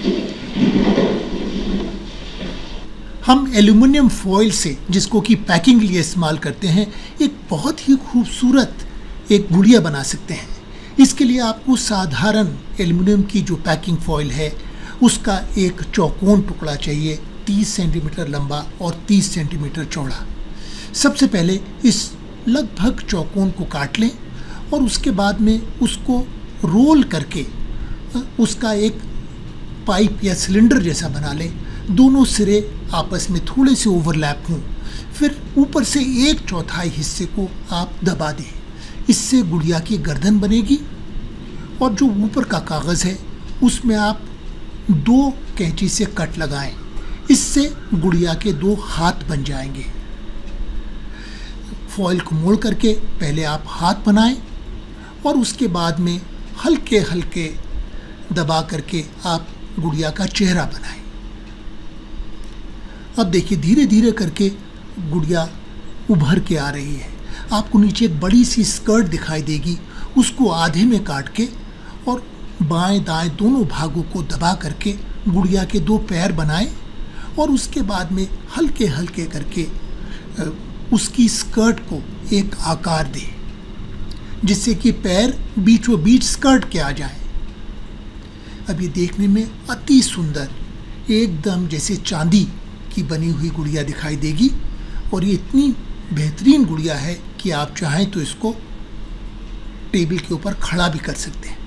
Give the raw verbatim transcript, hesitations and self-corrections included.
हम aluminium foil से, जिसको कि पैकिंग के लिए इस्तेमाल करते हैं, एक बहुत ही खूबसूरत एक गुड़िया बना सकते हैं। इसके लिए आपको साधारण एल्युमिनियम की जो पैकिंग फॉइल है उसका एक चौकोन टुकड़ा चाहिए, तीस सेंटीमीटर लंबा और तीस सेंटीमीटर चौड़ा। सबसे पहले इस लगभग चौकोन को काट लें और उसके बाद में उसको रोल करके उसका एक पाइप या सिलेंडर जैसा बना लें। दोनों सिरे आपस में थोड़े से ओवरलैप हों। फिर ऊपर से एक चौथाई हिस्से को आप दबा दें। इससे गुड़िया की गर्दन बनेगी और जो ऊपर का कागज़ है उसमें आप दो कैंची से कट लगाएं। इससे गुड़िया के दो हाथ बन जाएंगे। फॉइल को मोड़ करके पहले आप हाथ बनाएं और उसके बाद में हल्के हल्के दबा करके आप गुड़िया का चेहरा बनाएं। अब देखिए धीरे धीरे करके गुड़िया उभर के आ रही है। आपको नीचे एक बड़ी सी स्कर्ट दिखाई देगी, उसको आधे में काट के और बाएं दाएं दोनों भागों को दबा करके गुड़िया के दो पैर बनाएं और उसके बाद में हल्के हल्के करके उसकी स्कर्ट को एक आकार दें जिससे कि पैर बीचों बीच स्कर्ट के आ जाएं। अब ये देखने में अति सुंदर, एकदम जैसे चांदी की बनी हुई गुड़िया दिखाई देगी और ये इतनी बेहतरीन गुड़िया है कि आप चाहें तो इसको टेबल के ऊपर खड़ा भी कर सकते हैं।